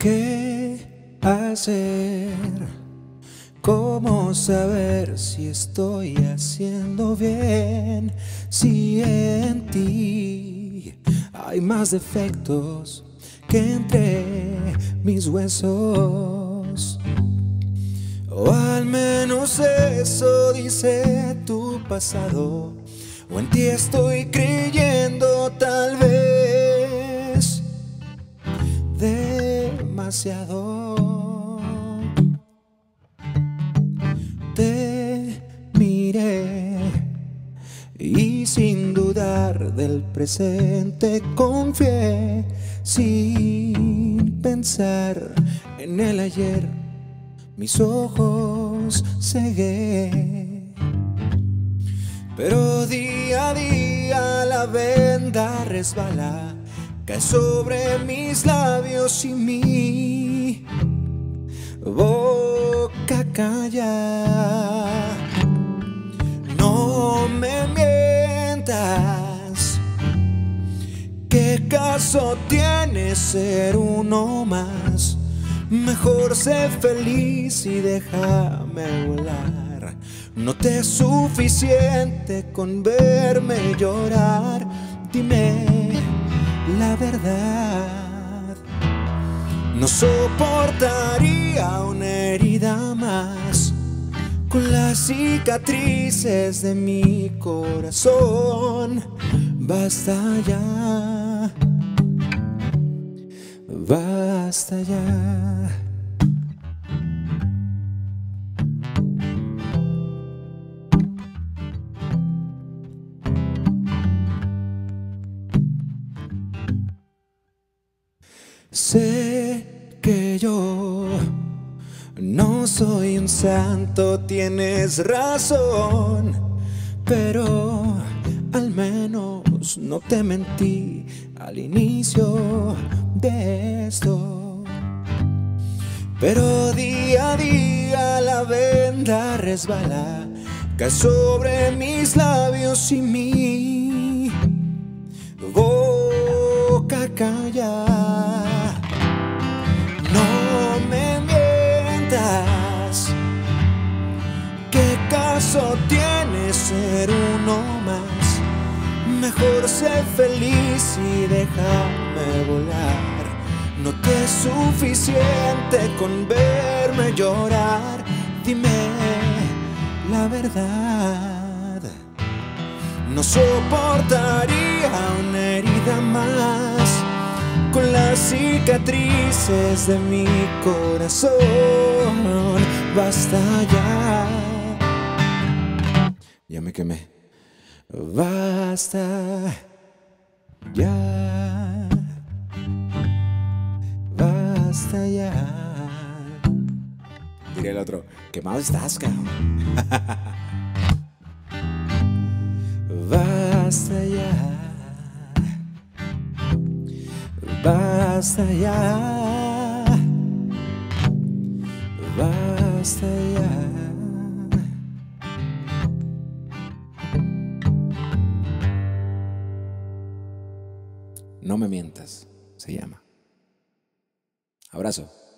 ¿Qué hacer? ¿Cómo saber si estoy haciendo bien? Si en ti hay más defectos que entre mis huesos. O al menos eso dice tu pasado. O en ti estoy creyendo tal vez demasiado. Te miré y sin dudar del presente confié, sin pensar en el ayer, mis ojos cegué. Pero día a día la venda resbala, cae sobre mis labios y mi boca calla. No me mientas, ¿qué caso tiene ser uno más? Mejor sé feliz y déjame volar. No te es suficiente con verme llorar. Dime la verdad. No soportaría una herida más con las cicatrices de mi corazón. Basta ya, basta ya. Sé que yo no soy un santo, tienes razón, pero al menos no te mentí al inicio de esto. Pero día a día la venda resbala, cae sobre mis labios y mi boca calla. No me mientas, ¿qué caso tiene ser uno más? Mejor sé feliz y déjame volar. No te es suficiente con verme llorar. Dime la verdad. No soportaría una herida más con las cicatrices de mi corazón. Basta ya. Ya me quemé. Basta ya. Basta ya. Diría el otro, quemado estás, cabrón. Basta ya. Basta ya, basta ya. No me mientas, se llama. Abrazo.